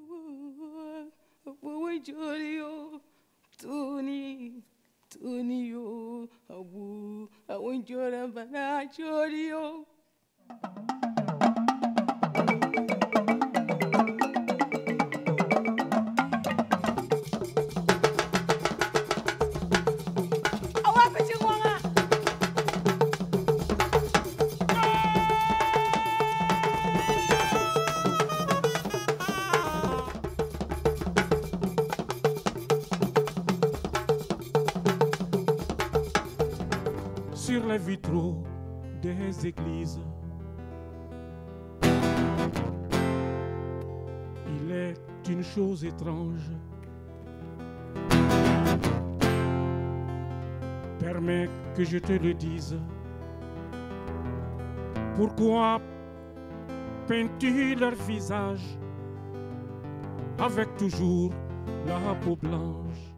Sur les vitraux des églises, il est une chose étrange. Permets que je te le dise. Pourquoi peins-tu leur visage avec toujours la peau blanche?